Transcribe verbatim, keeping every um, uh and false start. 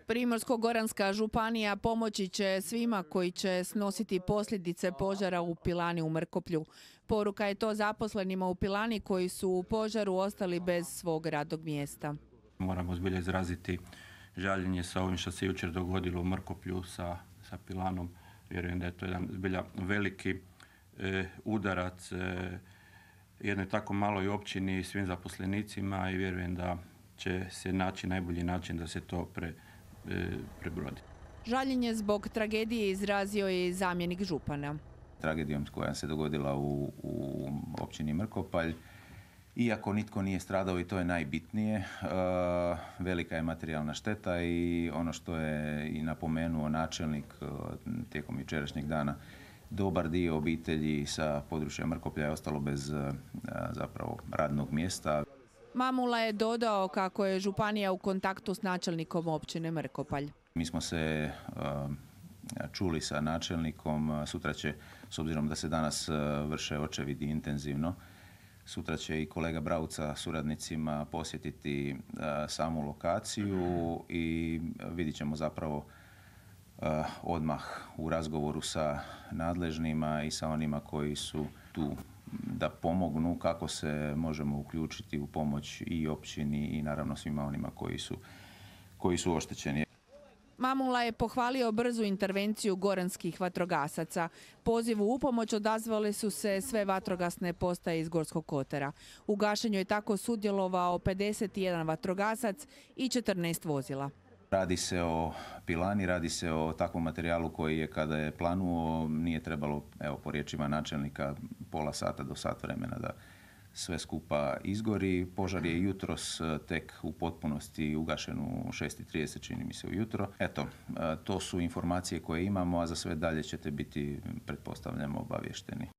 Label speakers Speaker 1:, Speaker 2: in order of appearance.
Speaker 1: Primorsko-goranska županija pomoći će svima koji će snositi posljedice požara u pilani u Mrkoplju. Poruka je to zaposlenima u pilani koji su u požaru ostali bez svog radnog mjesta.
Speaker 2: Moramo zbilja izraziti žaljenje sa ovim što se jučer dogodilo u Mrkoplju sa, sa pilanom. Vjerujem da je to jedan zbilja veliki e, udarac e, jednoj tako maloj općini i svim zaposlenicima i vjerujem da će se naći najbolji način da se to pre, e, prebrodi.
Speaker 1: Žaljenje zbog tragedije izrazio je i zamjenik župana.
Speaker 3: Tragedijom koja se dogodila u, u općini Mrkopalj, iako nitko nije stradao i to je najbitnije, e, velika je materijalna šteta i ono što je i napomenuo načelnik e, tijekom jučerašnjeg dana, dobar dio obitelji sa područja Mrkoplja je ostalo bez e, zapravo radnog mjesta.
Speaker 1: Mamula je dodao kako je županija u kontaktu s načelnikom općine Mrkopalj.
Speaker 3: Mi smo se uh, čuli sa načelnikom, sutra će, s obzirom da se danas uh, vrše očevidi intenzivno, sutra će i kolega Brauca suradnicima posjetiti uh, samu lokaciju i vidjet ćemo zapravo uh, odmah u razgovoru sa nadležnima i sa onima koji su tu da pomognu kako se možemo uključiti u pomoć i općini i naravno svima onima koji su, koji su oštećeni.
Speaker 1: Mamula je pohvalio brzu intervenciju goranskih vatrogasaca. Pozivu u pomoć odazvale su se sve vatrogasne postaje iz Gorskog kotara. U gašenju je tako sudjelovao pedeset jedan vatrogasac i četrnaest vozila.
Speaker 3: Radi se o pilani, radi se o takvom materijalu koji je kada je planuo nije trebalo, evo po riječima načelnika, pola sata do sat vremena da sve skupa izgori. Požar je jutros tek u potpunosti ugašen u šest i trideset, čini mi se ujutro. Eto, to su informacije koje imamo, a za sve dalje ćete biti, pretpostavljamo, obavješteni.